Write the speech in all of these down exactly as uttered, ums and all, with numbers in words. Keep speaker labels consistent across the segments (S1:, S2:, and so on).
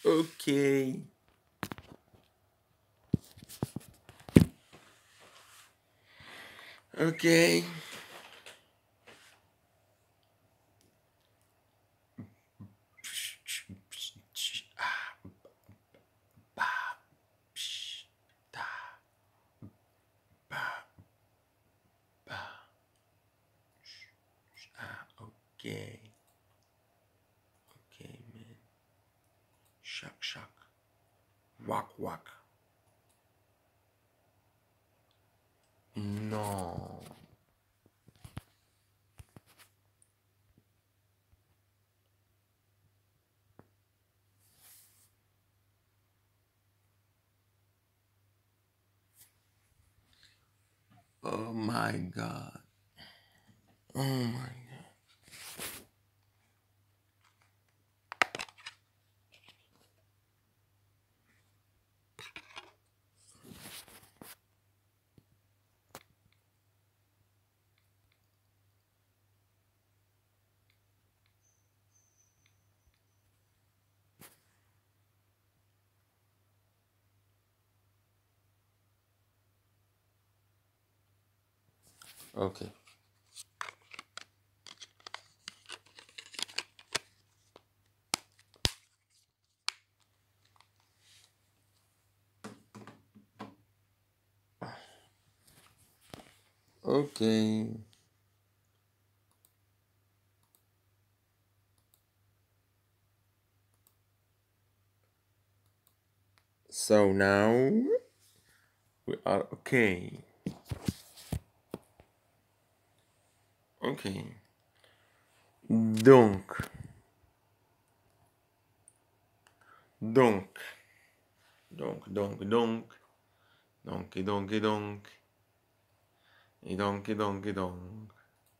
S1: Okay. Okay. Okay. Okay, man. Shuck, shuck. Whack, whack. No. Oh my god. Oh my god. Okay. Okay. So now we are okay. Okay. Donc. Donc. Donc, donc, donc. Donc, et donc, et donc. Et donc, et donc, et donc.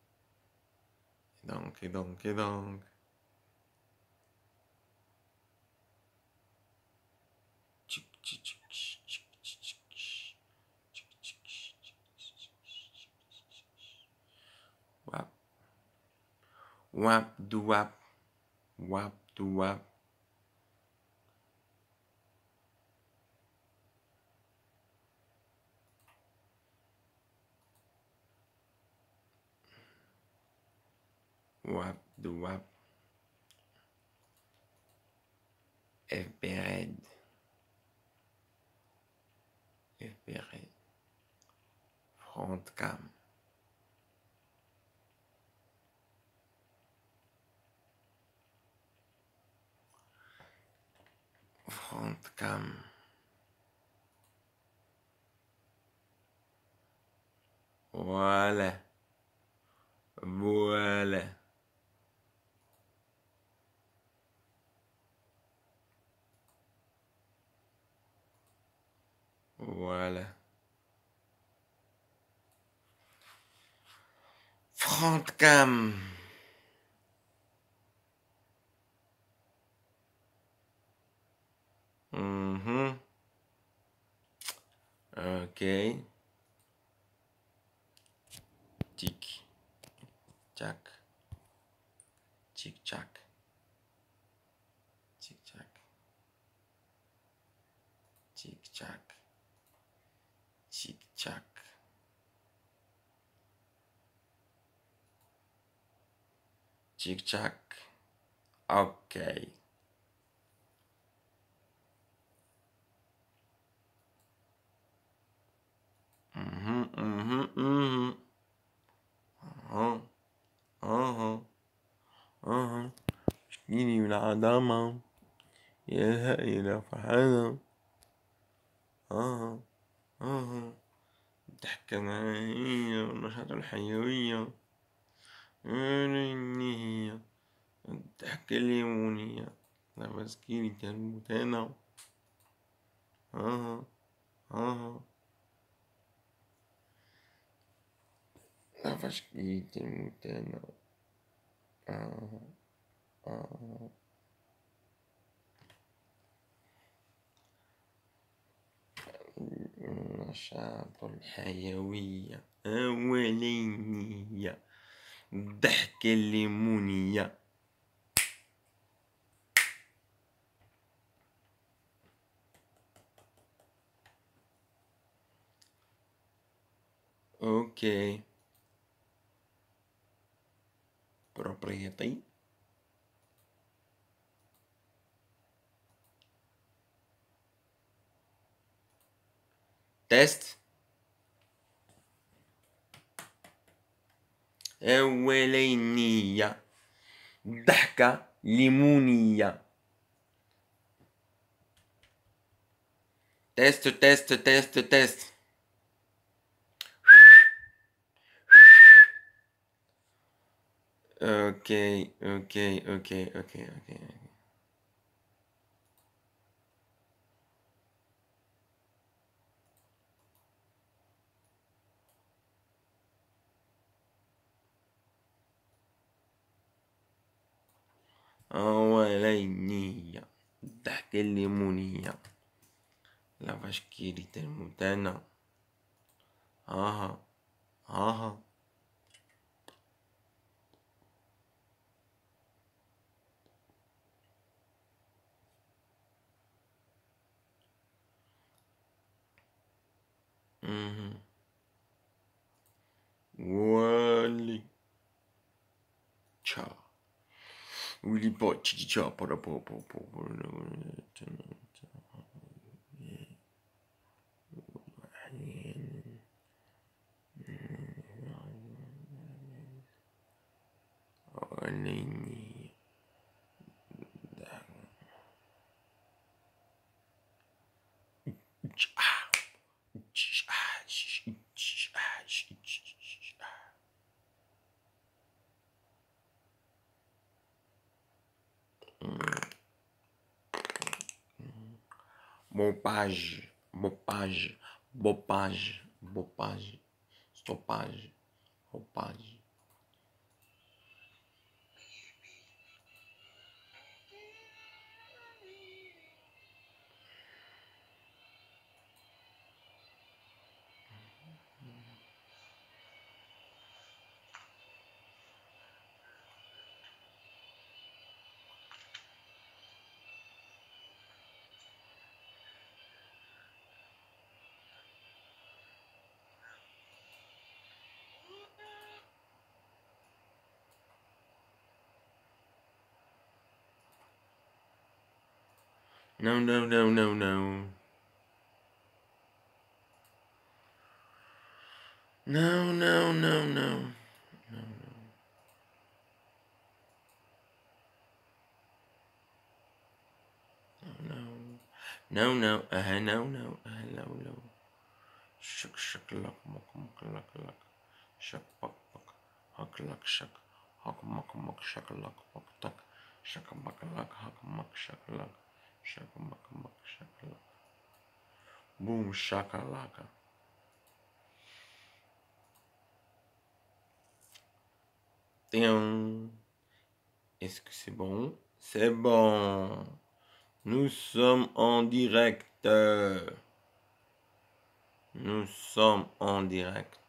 S1: Et donc, et donc, et donc. Wap. Wap, do wap. Wap, do wap. Wap, do wap. F B Red. F B Red. Front cam. Front cam. Voilà. Voilà. Voilà. Front cam. Mhm. Ok. Tic. Tac. Tic tac. Tic tac. Tic tac. Tic tac. Tic tac. Ok. Mhm, mhm, mhm. Uh-huh. Uh-huh. Uh-huh. شكيني بالعظمة يا هائلة فرحانة. أها أها. الضحكة معايا والنشاط الحيوية. هي الضحكة الليمونية. لا مسكيني تموت أنا. أها أها. لا فشكي تموت أنا. أها أها. النشاط الحيوية أولينية. الضحكة الليمونية. Ok. Propriété. Test. أولينية. ضحكة ليمونية. Test, test, test, test. Ok, ok, ok, ok, ok. أولينية. ضحكة الليمونية. La vache qui rit المتانة. آها آها. Mhm. Wally. Ciao. Willy po ci ciao po po po po. أولينية. Bobage, bobage, bobage, bobage, stoppage, roupage. No, no, no, no, no. No, no, no, no. No, no. No, no, uh, no, no, uh, no, no. Shuk, shuk, luck, muck, muck, luck, luck. Shuk, puck, puck. Huck, luck, shuk. Huck, muck, muck, shuk, luck, puck, tuck. Shuk, muck, luck, huck, muck, shuk, luck. Shuk, muck, muck, shuk, luck. Boom, shakalaka. Tiens. Est-ce que c'est bon? C'est bon. Nous sommes en direct. Nous sommes en direct.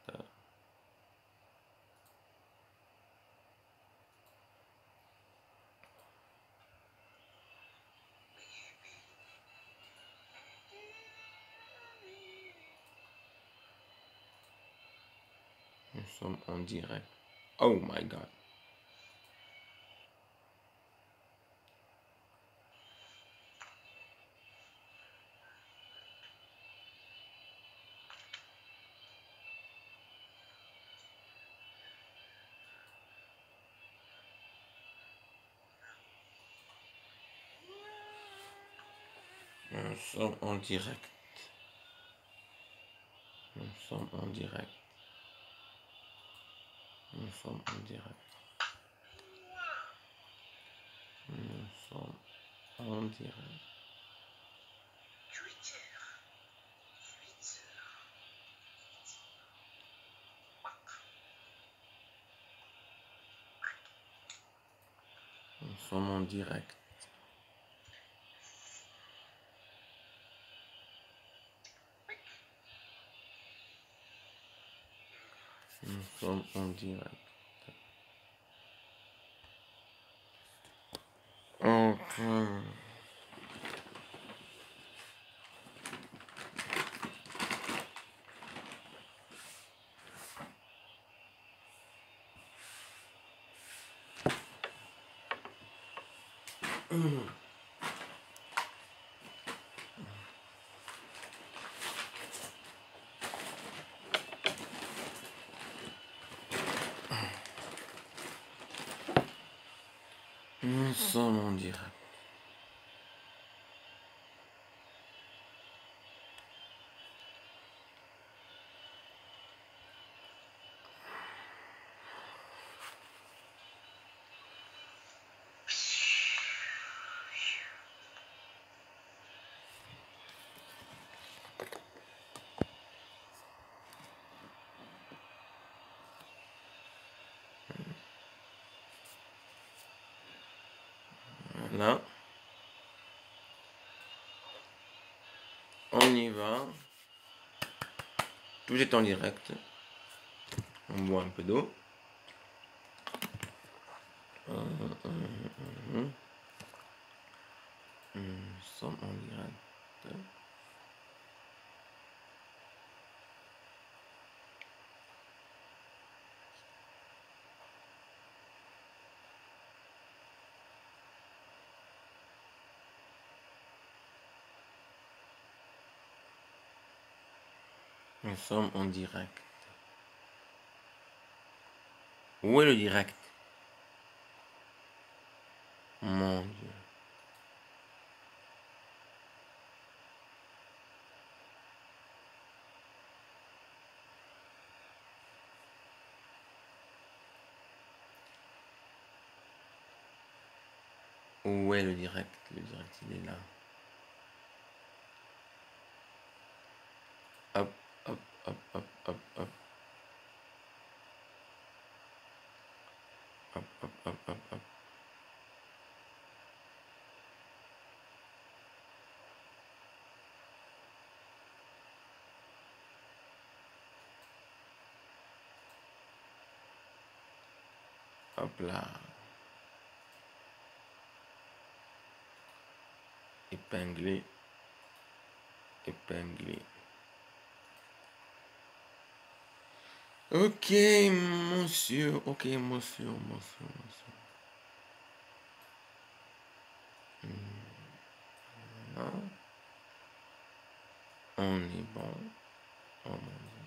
S1: Nous sommes en direct. Oh my god. Nous sommes en direct. Nous sommes en direct. Nous sommes en direct. Nous sommes en direct. Nous sommes en direct. Nous sommes en direct. Ok. Nous sommes en direct. Voilà. On y va. Tout est en direct. On boit un peu d'eau. Nous sommes en direct. Nous sommes en direct. Où est le direct? Mon Dieu. Où est le direct? Le direct, il est là. Hop, hop, hop, hop, hop, hop. Hop, hop, hop, hop, hop. Hop là. Épinglé. Épinglé. Ok, monsieur. Ok, monsieur, monsieur, monsieur. Voilà. On est bon. Oh mon Dieu.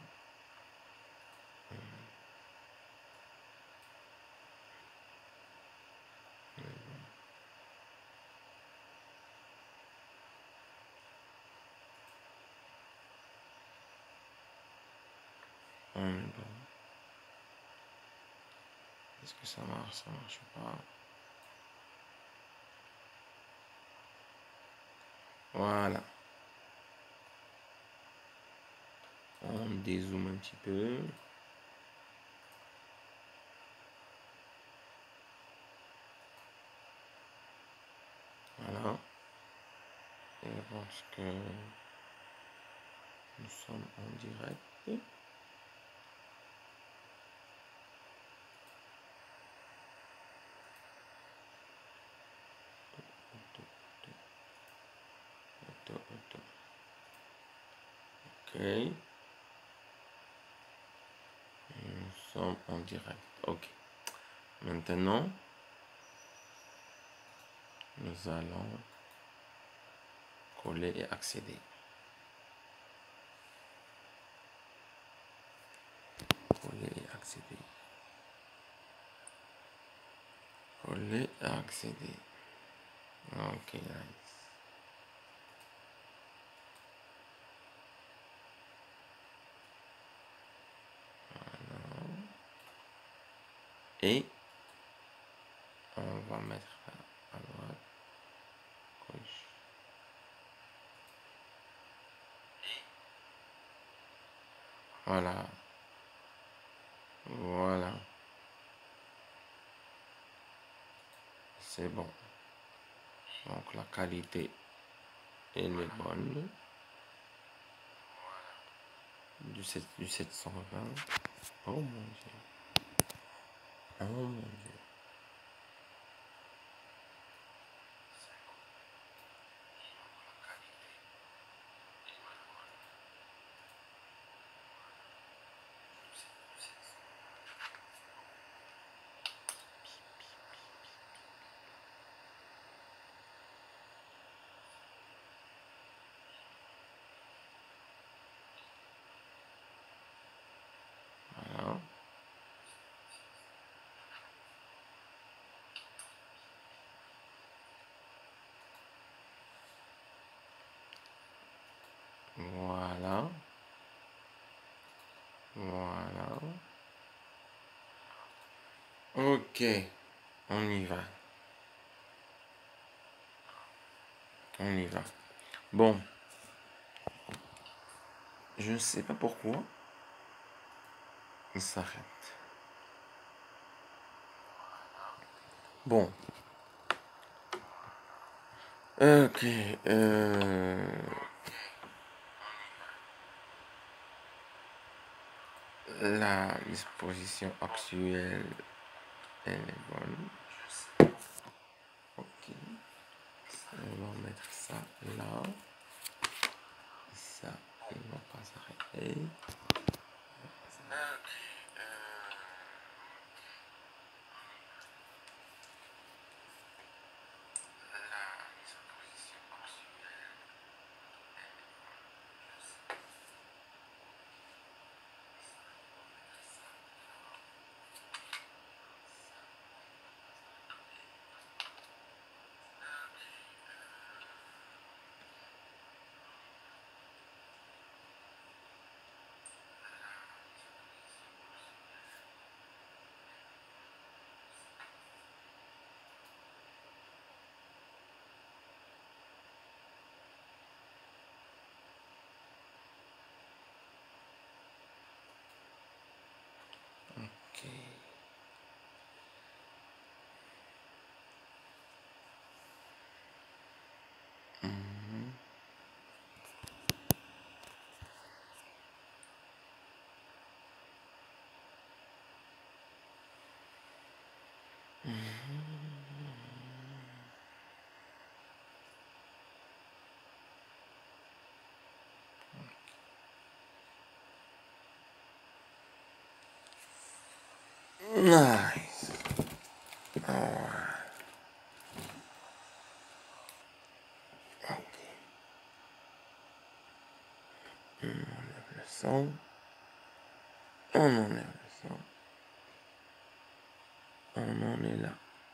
S1: On est bon. Est-ce que ça marche? Ça marche pas. Voilà. On dézoome un petit peu. Voilà. Et je pense que nous sommes en direct. Ok. Nous sommes en direct. Ok. Maintenant, nous allons coller et accéder. Coller et accéder. Coller et accéder. Ok, nice. Voilà. Et on va mettre à droite, gauche. Voilà. Voilà. C'est bon. Donc la qualité, elle est bonne. Du, sept, du sept cent vingt. Oh mon Dieu. Oh mon Dieu. Ok, on y va. On y va. Bon, je ne sais pas pourquoi il s'arrête. Bon, ok. Euh, la disposition actuelle, elle est bonne. Ok. On va mettre ça là. Ça, il ne va pas s'arrêter. Ok. Mhm. Nice. Alright. Ok. On enlève le son. On enlève le son. On en est là.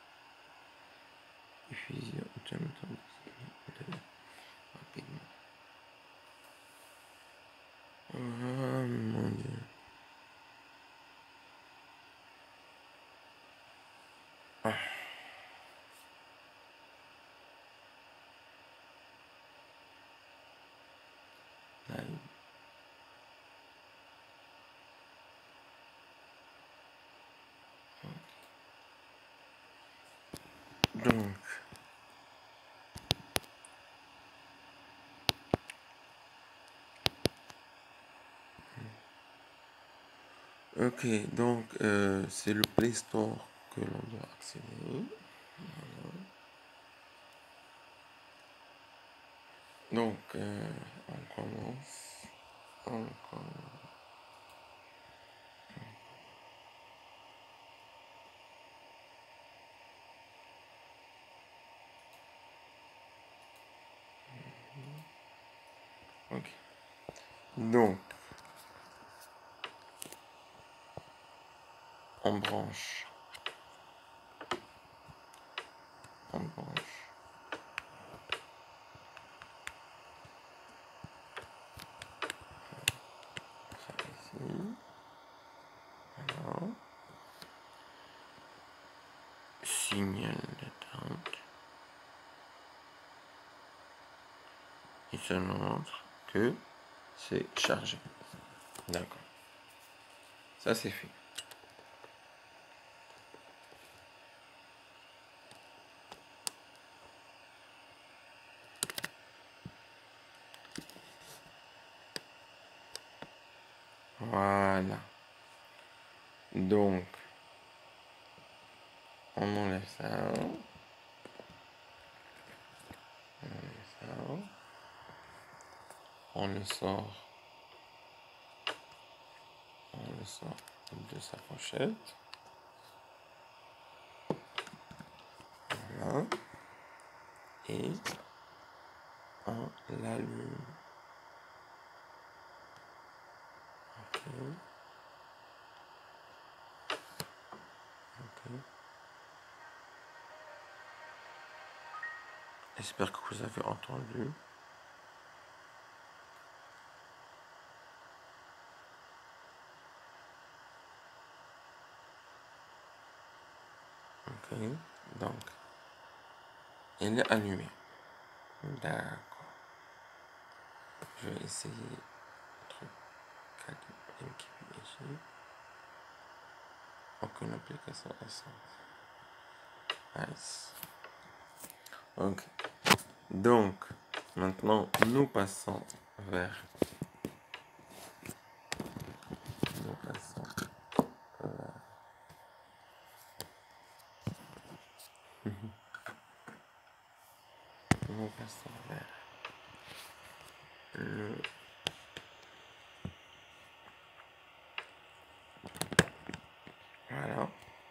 S1: Diffusion automatique rapidement. Oh mon dieu. Ah. Live. Donc, ok, donc euh, c'est le Play Store que l'on doit accéder. Voilà. Donc, euh, on commence. On commence. Ok. Donc, on branche. On branche. Ça ici. Voilà. Signal d'attente. Il se montre que c'est chargé. D'accord. Ça, c'est fait. Voilà. Donc, on enlève ça. On enlève ça. On le sort. On le sort de sa pochette. Voilà. Et on l'allume. Ok. Ok. J'espère que vous avez entendu. Ok, donc, elle est allumée. D'accord. Je vais essayer le truc M K P G. Aucune application essence. Nice. Ok. Donc, maintenant, nous passons vers... Nous passons vers... Nous passons vers le... Voilà.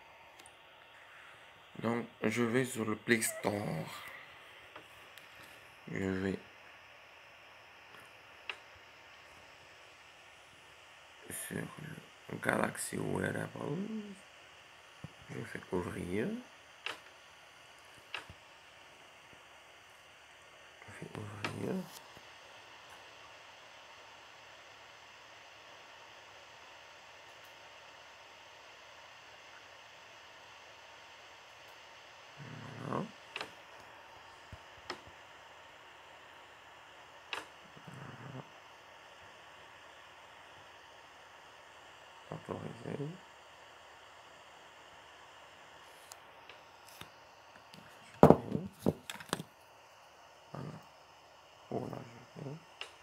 S1: Donc, je vais sur le Play Store. Je vais sur le Galaxy Wearable. Je fais ouvrir. Je fais ouvrir. Voilà. Autoriser. Voilà. Pour l'ajouter.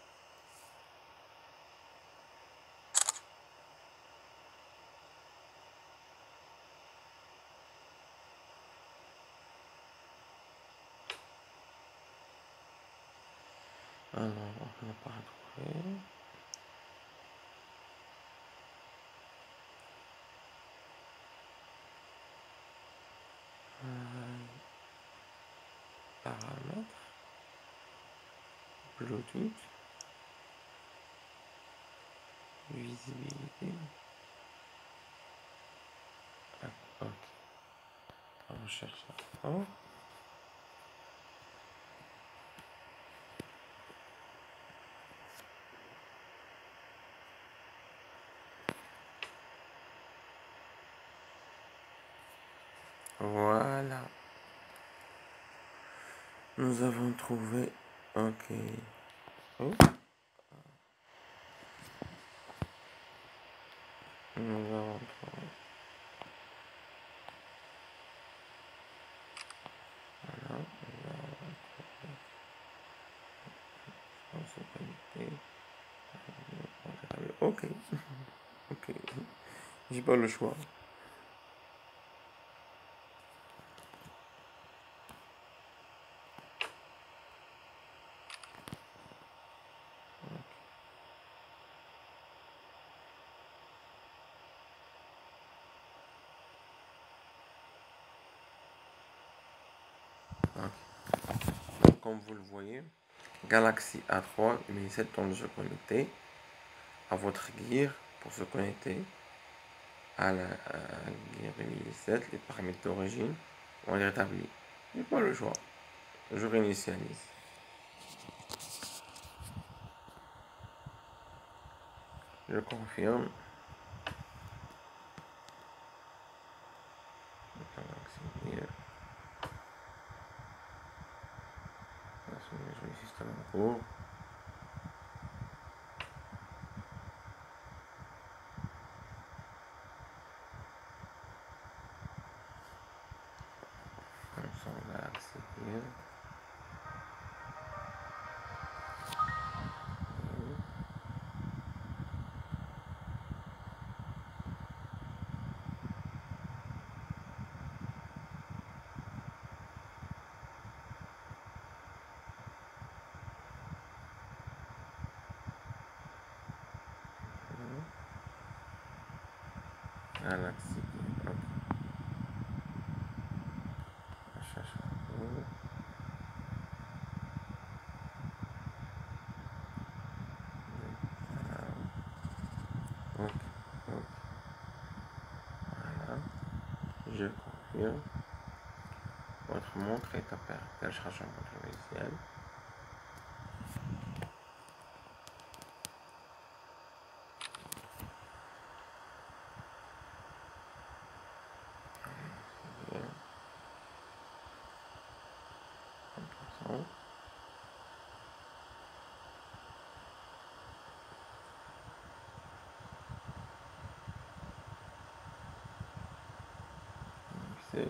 S1: Alors, on n'a pas retrouvé. Euh, paramètres. Bluetooth. Visibilité. Ah, ok. On cherche ça. Voilà. Nous avons trouvé. Ok. Oh. Nous avons trouvé. Voilà. Nous avons trouvé. On se connecter. Ok. Ok. J'ai pas le choix. Donc, comme vous le voyez, Galaxy A trois deux mille sept tente de se connecter à votre gear pour se connecter à la à gear deux mille dix-sept. Les paramètres d'origine vont être rétablis. J'ai pas le choix. Je réinitialise. Je confirme. Galaxy Gear. Le système en cours. Galaxy Gear. Galaxy Gear. Ok. Je cherche un peu. Ok, ok. Voilà. Je confirme. Votre montre est à téléchargement de logiciel. C'est...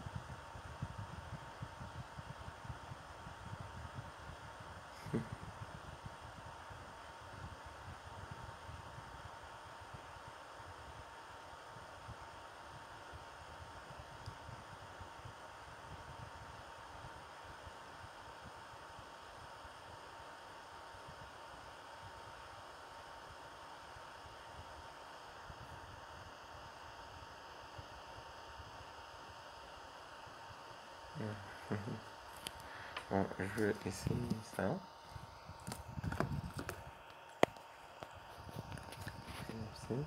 S1: Bon, je vais essayer ça. Merci.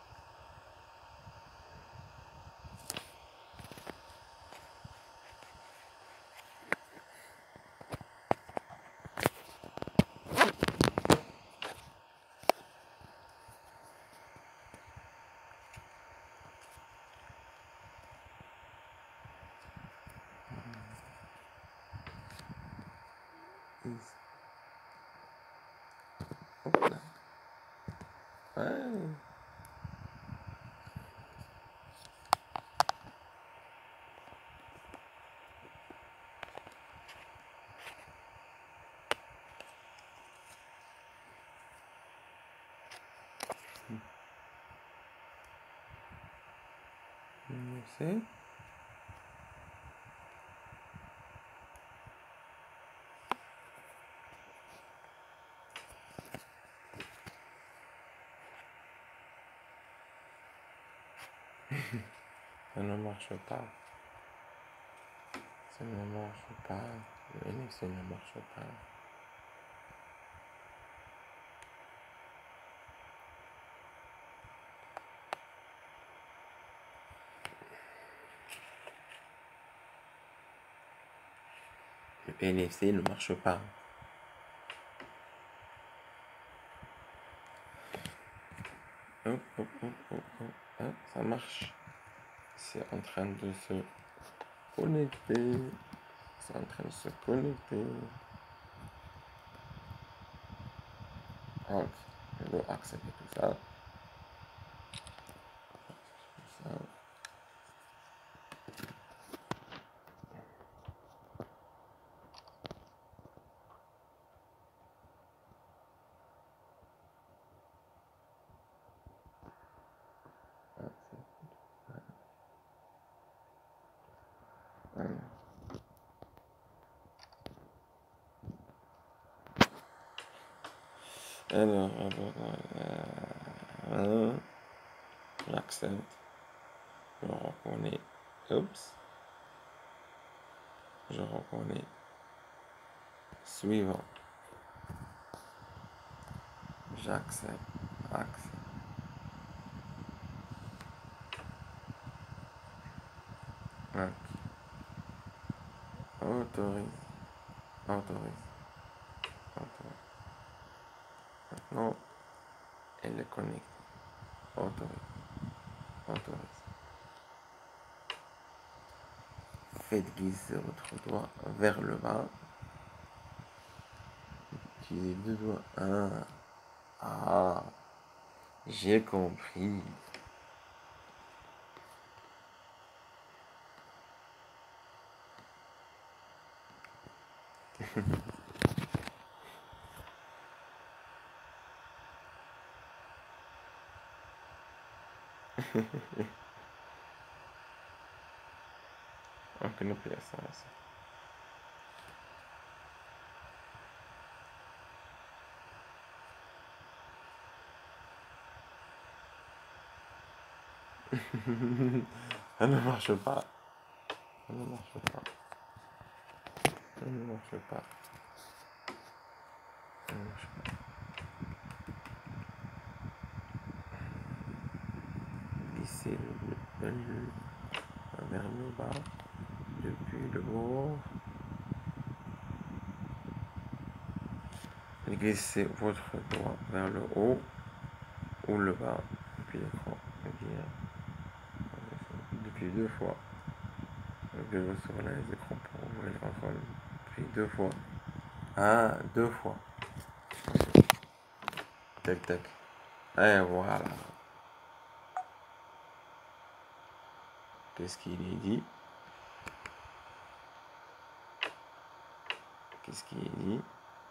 S1: Hop là. Ouais. Merci. Ça ne marche pas. Ça ne marche pas. Le N F C ne marche pas. Le N F C ne marche pas. Hop, hop, hop, hop, hop. Ah, ça marche. C'est en train de se connecter. C'est en train de se connecter. Ok, je dois accepter tout ça. Tout ça. Alors, euh, j'accepte. Je reconnais. Oups. Je reconnais. Suivant. J'accepte. Accepte. Ok. Autorise. Autorise. Autorise. Maintenant, elle est connectée. Autorise. Autorise. Faites glisser votre doigt vers le bas. Utilisez deux doigts. Ah, ah, j'ai compris. On connaît plus ça. ça. Ça ne marche pas. Ça ne marche pas. Ça ne marche pas. Ça ne marche pas. Glisser le, le, le vers le bas depuis le haut. Glissez votre doigt vers le haut ou le bas depuis l'écran. Depuis deux fois. Appuyez sur les écrans pour ouvrir le contrôle. Puis deux fois. Ah, deux fois. Tac, tac. Et voilà. Qu'est-ce qu'il est dit? Qu'est-ce qui est dit?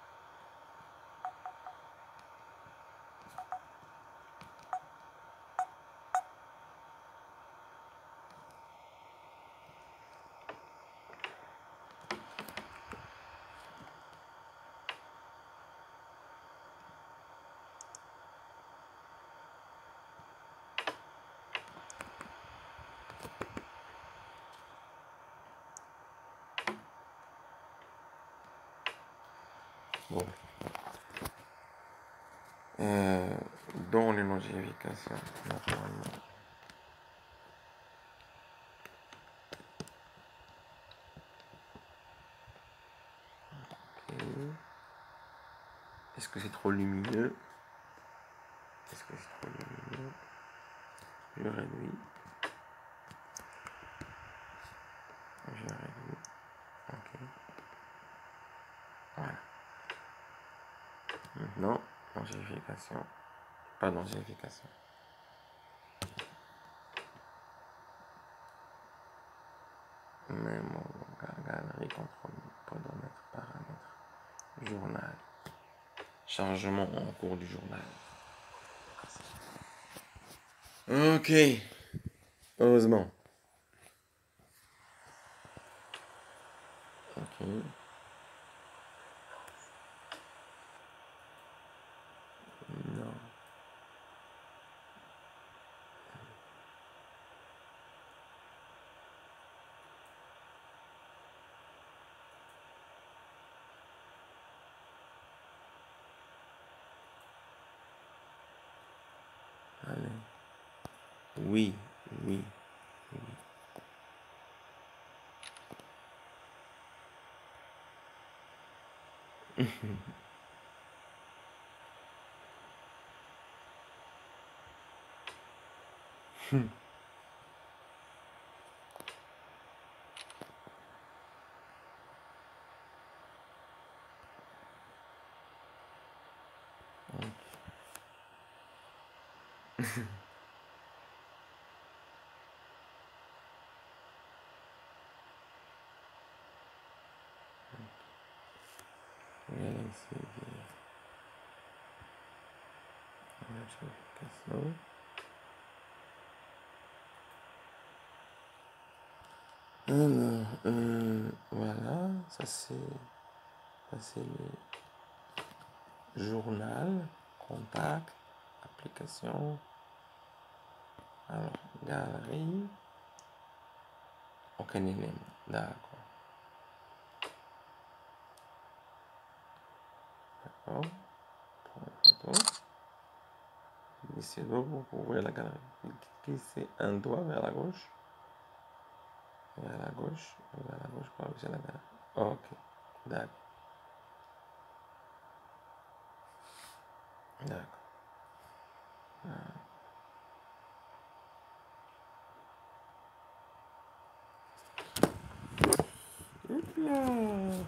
S1: Bon. Euh, dans les notifications, naturellement. Ok. Est-ce que c'est trop lumineux? Est-ce que c'est trop lumineux? Je réduis. Je réduis. Ok. Voilà. Maintenant, notification. Pas notification. Mémo, galerie, contrôle, podomètre, paramètres, journal. Chargement en cours du journal. Ok. Heureusement. Ok. Non. Allez. Oui, oui, oui. Galaxy notification. Alors, euh, voilà, ça c'est ça c'est le journal, contact, application. Alors, galerie. Aucun élément, d'accord. D'accord. Pour la photo. Ici, là, vous pouvez la galerie. Cliquez un doigt vers la gauche. Vers la gauche. Vers la gauche pour afficher la galerie. Ok. D'accord. D'accord. Hop là.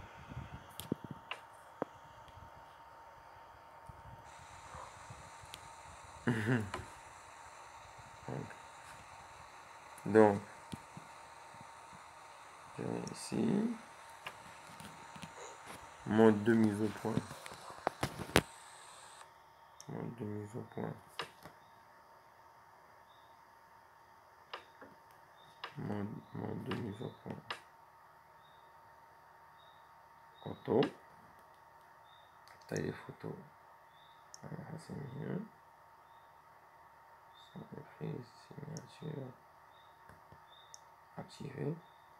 S1: Donc, je vais ici. Mode de mise au point. Mode de mise au point. Mode, mode de mise au point. Photo. Taille photo. Alors, c'est mieux. Son effet, signature. Activé.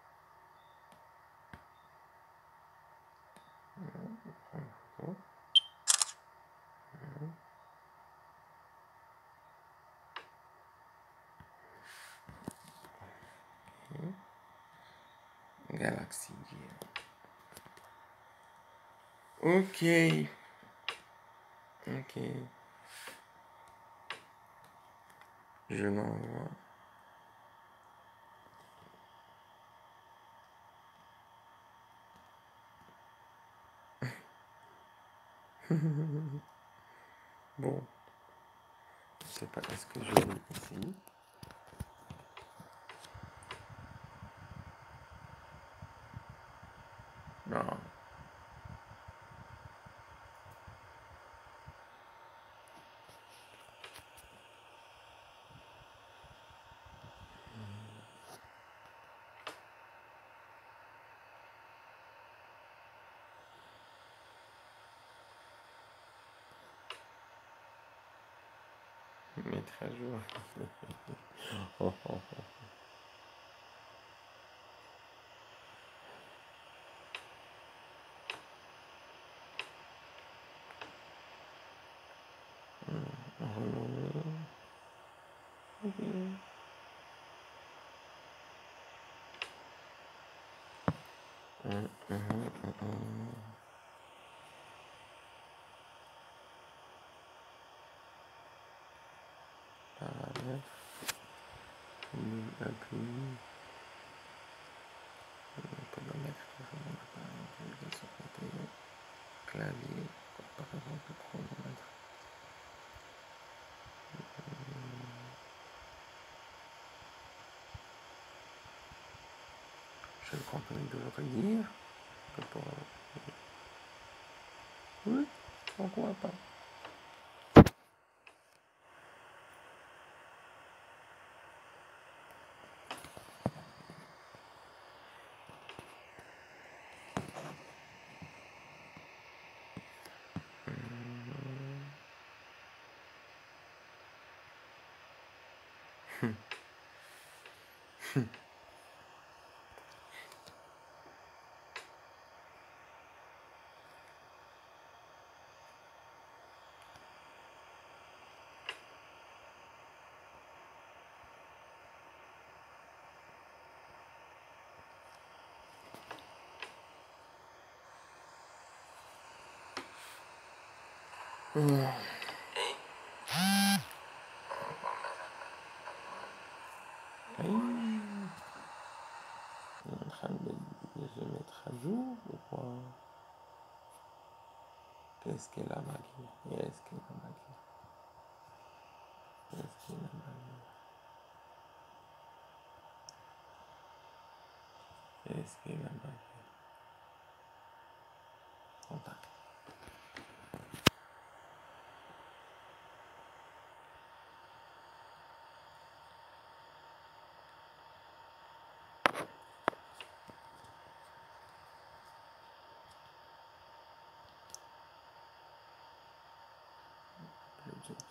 S1: Photo. Galaxy Gear. Ok. Ok. Je l'envoie. Bon. Je sais pas, est-ce que je l'ai ici? Non. Mettre à jour. Oh, oh, oh. Paramètres. Appui. Podomètre. Clavier. Comparaison de chronomètre. Je le contenu de relire. Oui, pourquoi pas. Mmh. Oui. On est en train de, de se mettre à jour ou quoi? Qu'est-ce qu'est la magie? Qu'est-ce qu'est la magie? Qu'est-ce qu'est la magie? Qu'est-ce qu'est la magie? Contact. Bluetooth.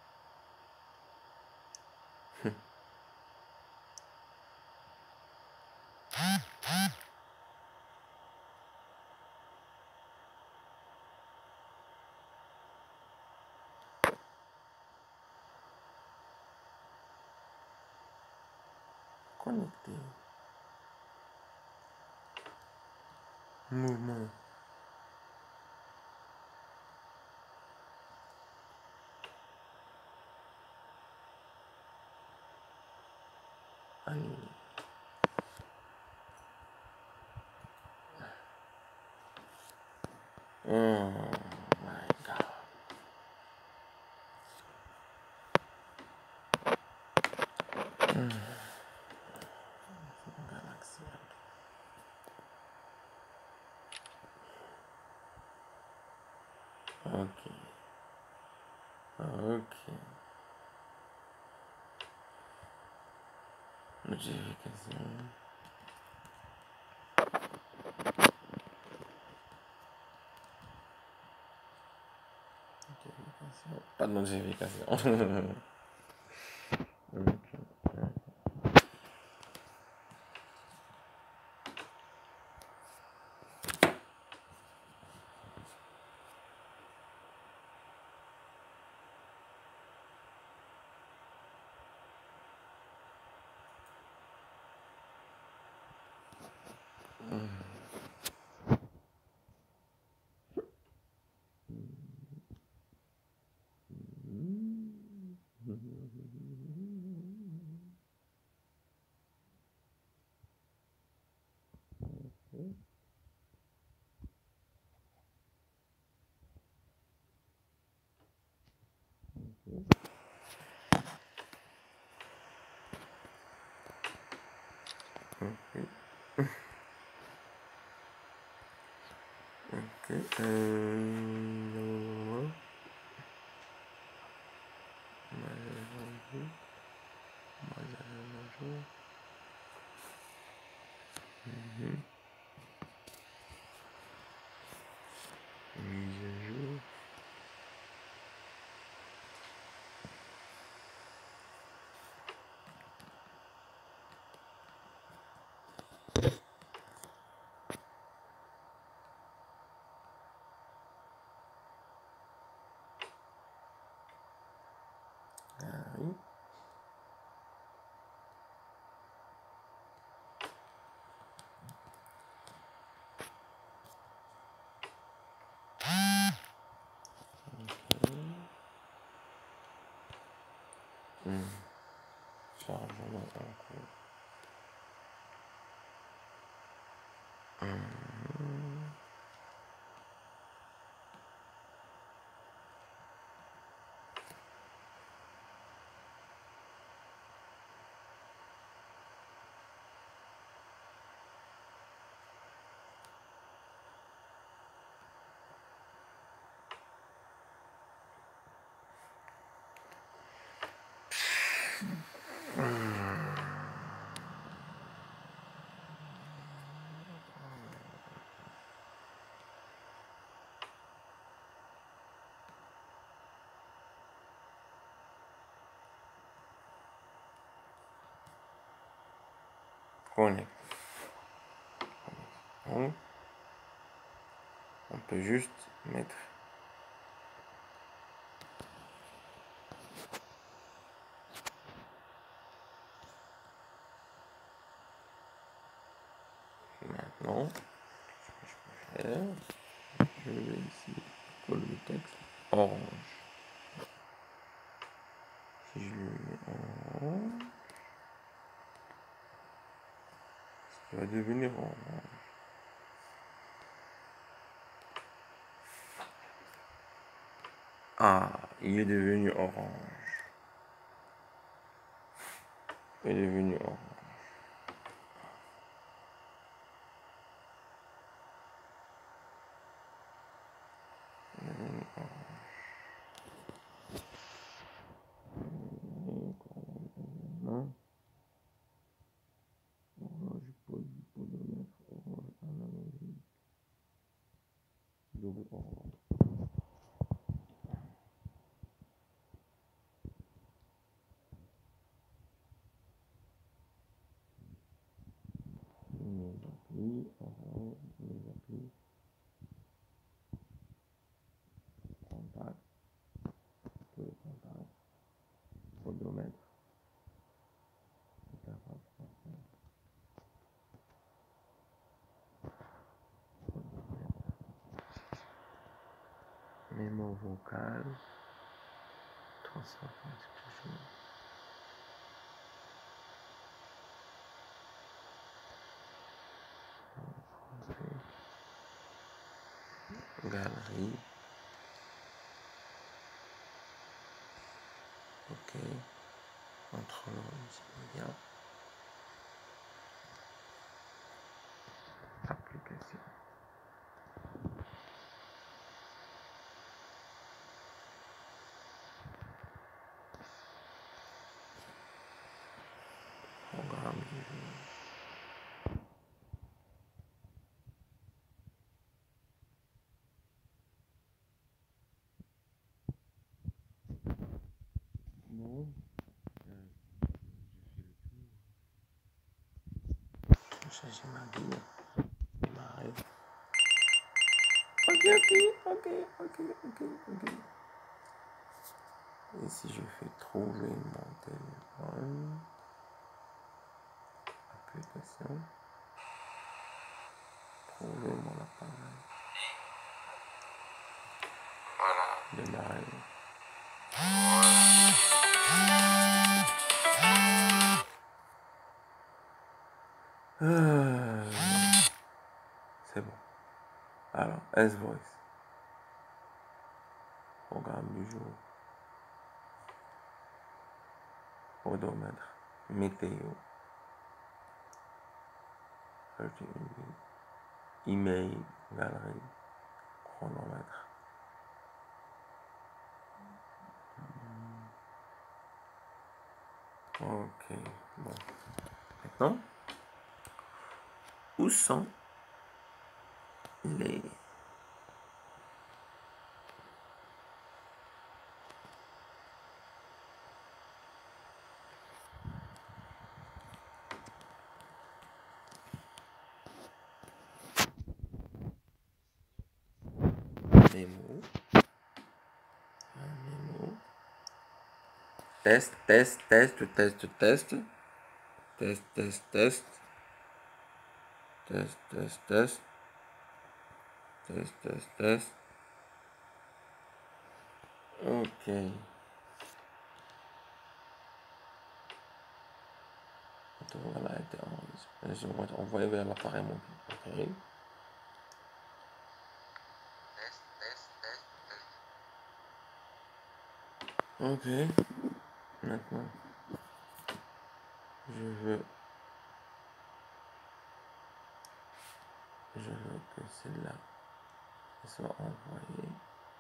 S1: Connecté. Mouvement. Annulé. Oh my god. Mmh. Galaxy. Ok. Ok. Notification. Notification. Pas de notification. Ok. Ok. Euh... Mhm. Mise à jour. Hmm. Chargement en cours. Hmm. Connect. On, on peut juste mettre maintenant. Ce que je peux faire, je vais ici coller le texte orange. Si je le mets en orange, il va devenir orange. Ah, il est devenu orange. Il est devenu orange. Il est devenu orange. Orange pode, podomètre, orange analogique. Double orange. Mes applis, orange, mes applis. Contact, peu de contact. Podomètre. Interface française. Podomètre. Mémo vocal. Transfert expression. Galerie. Ok. Contrôle multimédia. Application. Programme du jour. Bon. Je fais le tour. Je vais changer ma guille. Démarrer. Ok, ok, ok, ok, ok, ok. Et si je fais trouver mon téléphone, application, trouver mon appareil, voilà, démarrer. Euh, c'est bon. Alors, S-Voice, programme du jour, odomètre, météo, email, galerie, chronomètre. Ok, bon. Maintenant, où sont les mémo, mémo, test, test, test, test, test, test, test, test, test, test, test, test, test, test. Ok. photo, voilà, a été enregistrée. Je vais envoyer vers l'appareil mobile. Ok. Ok. Maintenant, je veux, je veux que celle-là soit envoyée.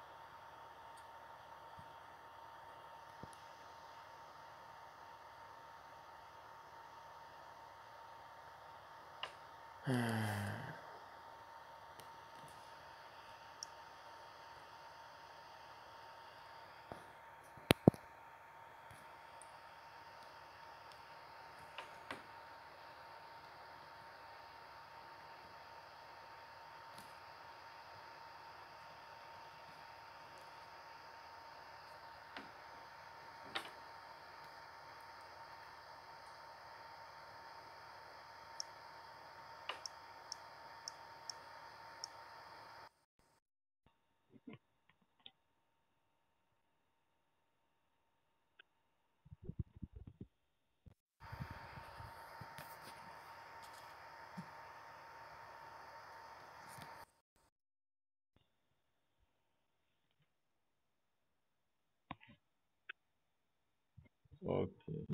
S1: Ok.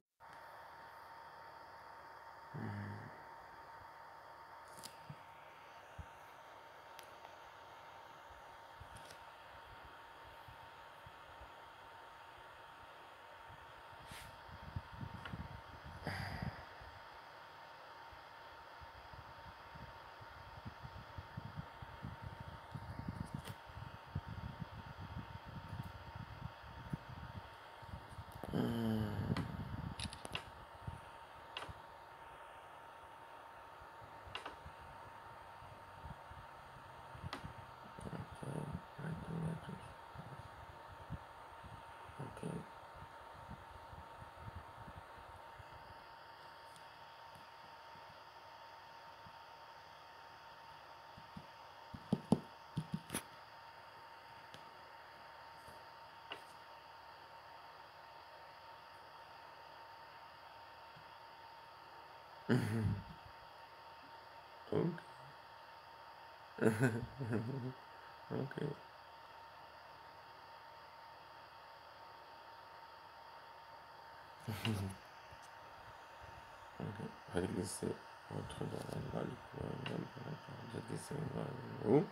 S1: Ok. Ok. Ok. Ok. Réglissez votre doigt animal. Vous êtes glissé vers le haut.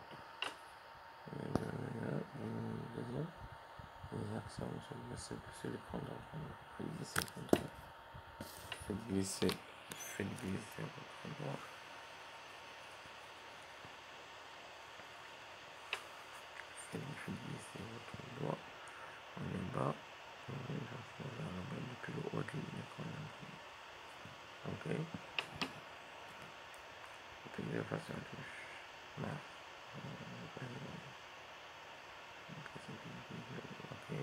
S1: Les accents sont glissés sur l'écran d'entraînement. Faites glisser votre Faites glisser. Faites glisser votre doigt. Faites glisser votre doigt. On est bas. On est vers la bas depuis le haut de l'écran d'entraînement. Ok. Puis de façon touche. Là. Ok.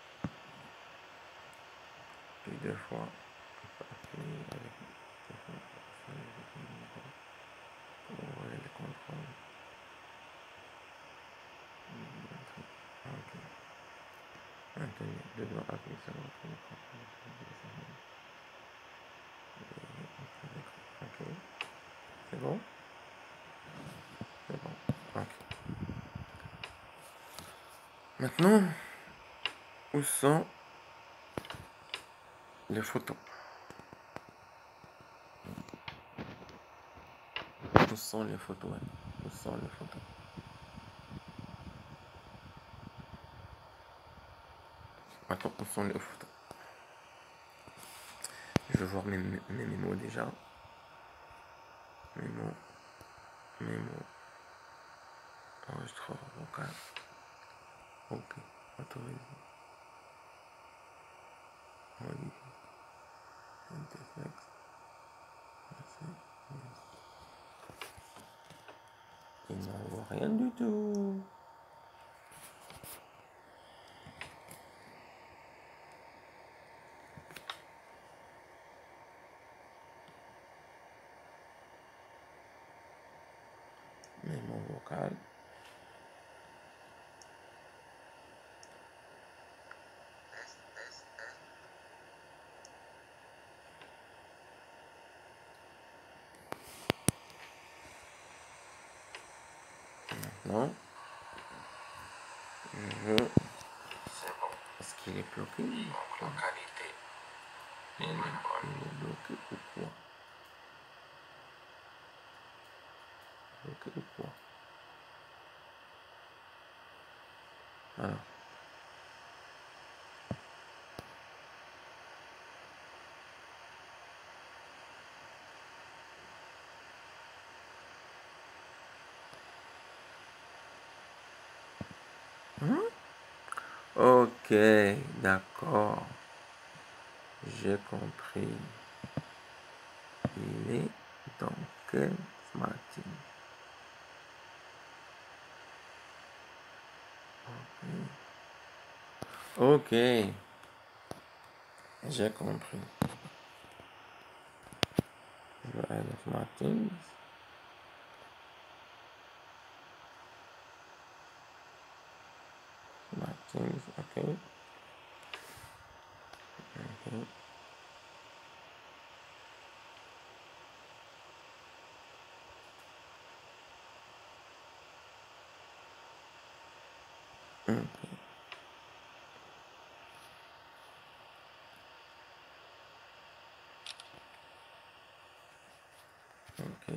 S1: Puis deux fois. Appuyer avec deux fois. Pour ouvrir le contrôle. Ok. Maintenant, deux doigts appuyer sur votre écran. Ok. C'est bon? C'est bon. Ok. Maintenant, où sont les photos? Où sont les photos? Ouais. Où sont les photos? Attends, où sont les photos? Je vais voir mes, mes mémos déjà. Mémo. Mémo. Enregistreur vocal. Ok. Autorisé. Oui. Intertext. Il n'envoie rien du tout. Mémo vocal. Maintenant, je veux... Est-ce qu'il est bloqué?
S2: La qualité
S1: Il est, il est bloqué ou quoi? Bloqué ou quoi? Alors. Hmm? Ok, d'accord. J'ai compris. Il est dans quel smartphone? Ok. J'ai compris. Je vais aller smartphone. Smartphone, ok. Ok. Ok. Ok.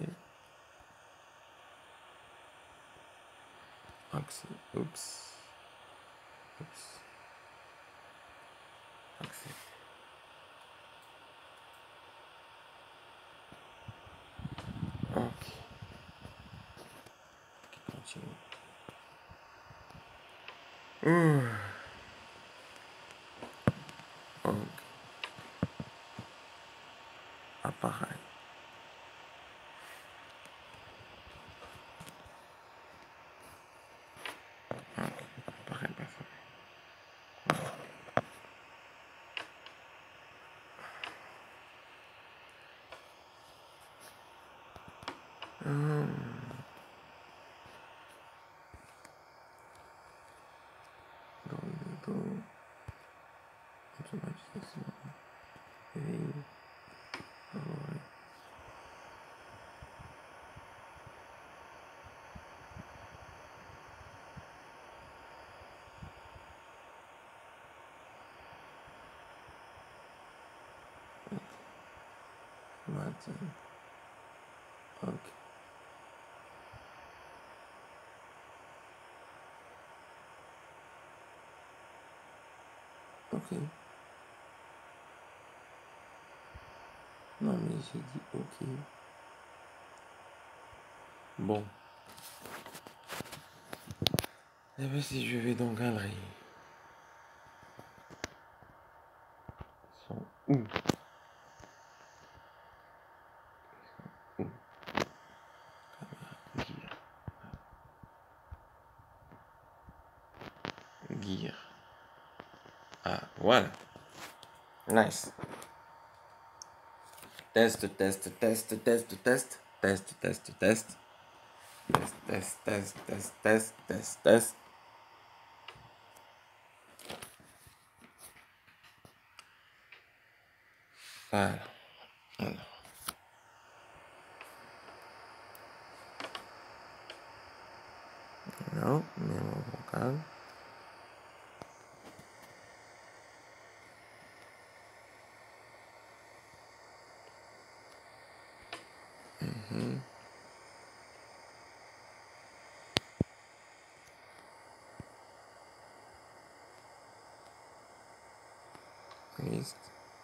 S1: Accès. Oups. Oups. Accès. Ok. Continue. Ouh. Ok. Appareil. Ok. Appareil parfait. Hum. Dans le dos. Automatisation. Éveil. Favori. Matin. Ok. Ok. Non, mais j'ai dit ok. Bon. Eh bien, si je vais dans Galerie. Ils sont où? Où? Gear. Gear. Ah, voilà. Nice. Test, test, test, test, test. Test, test, test. Test, test, test, test, test, test, test. Voilà. Alors. Non, mémo vocal. Mhm. Liste.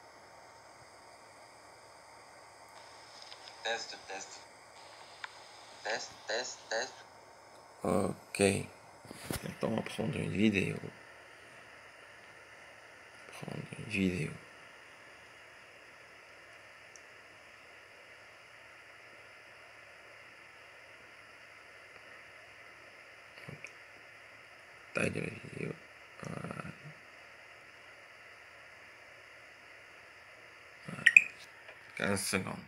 S2: test, test, test, test, test.
S1: Ok. Maintenant, on va prendre une vidéo. Prendre une vidéo. Ok. Taille de la vidéo. Voilà. Voilà. quinze secondes.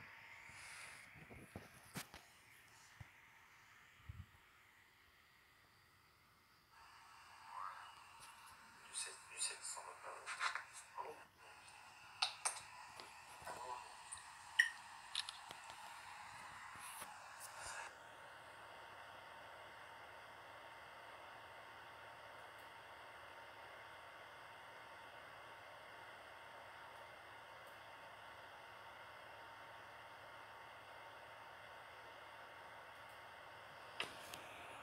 S2: Du sept, du sept cent vingt.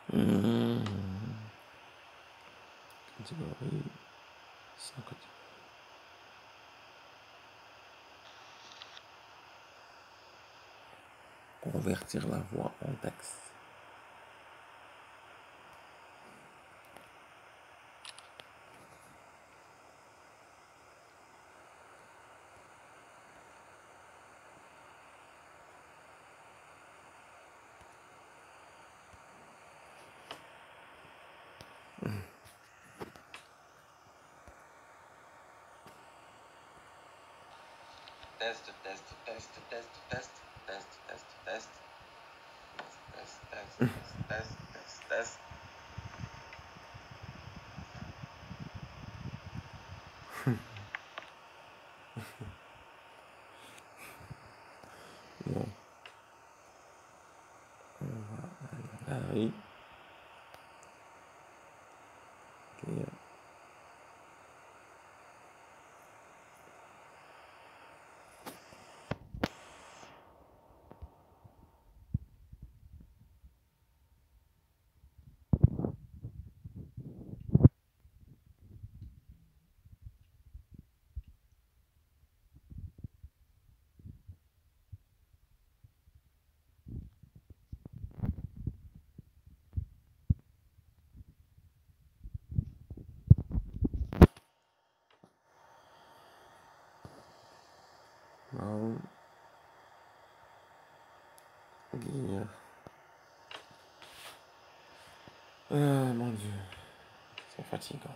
S1: Hmm. Catégorie. Sans catégorie. Convertir la voix en texte.
S2: Test, test, test, test, test, test, test, test. Test, test, test, test, test, test.
S1: Bon. On va aller à la galerie. Ok. Bon. Lire. Ah mon dieu. C'est fatigant.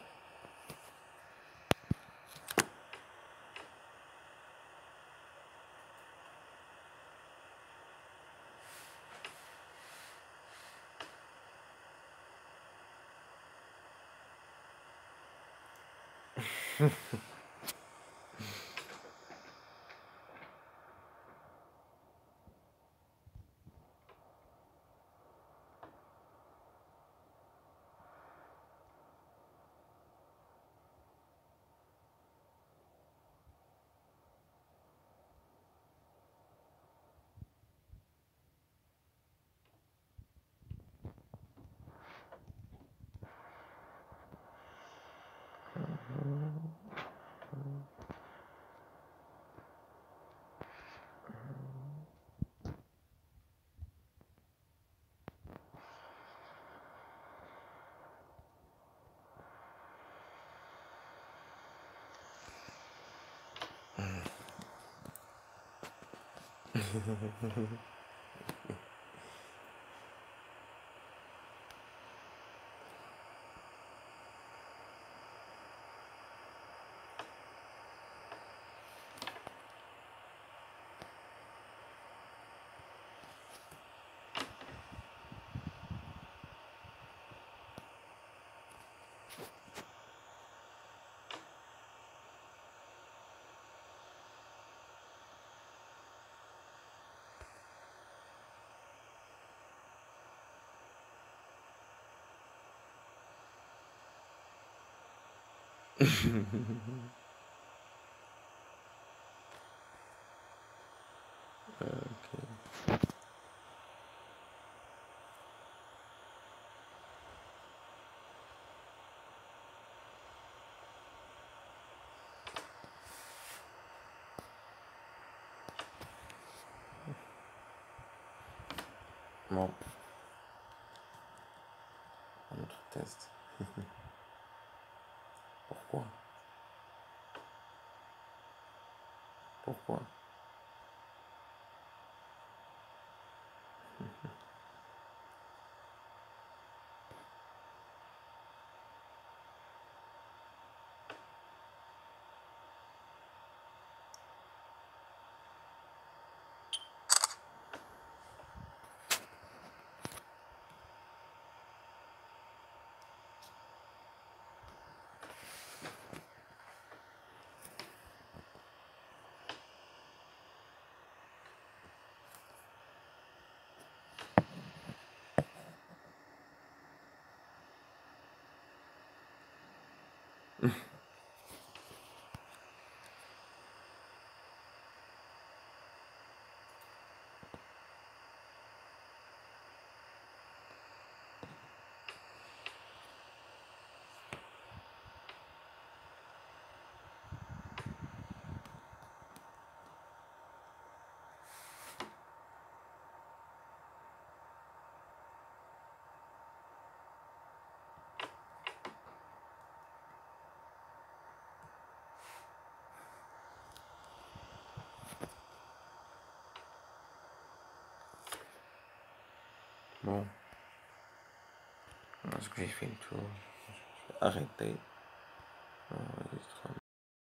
S1: Ok. Bon. Un autre test. Pourquoi? Pourquoi? Bon. Moi, ce que j'ai fait le tour. Je vais arrêter.